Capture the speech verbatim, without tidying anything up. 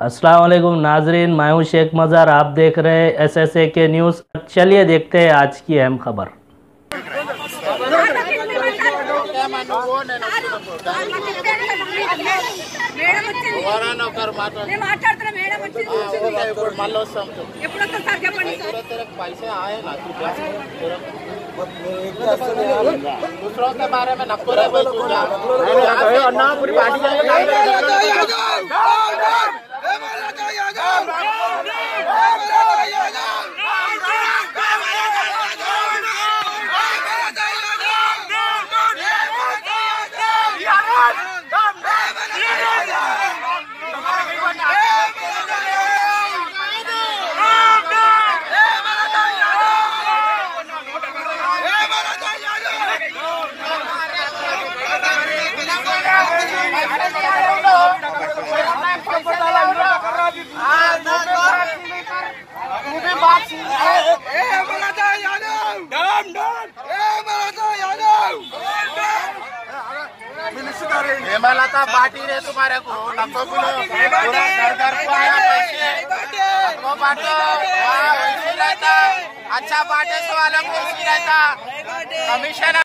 अस्सलाम वालेकुम नाजरीन, मैं हूं शेख मज़ार। आप देख रहे हैं एस एस ए के न्यूज़। चलिए देखते हैं आज की अहम खबर। दूसरों के बारे में नक्को रहे पूरी हेमलता पार्टी रे तुम्हारे को नक्को पूरा घर घर को आया पैसे वो बाटो रहता अच्छा बाटे वालों को रहता कमीशन।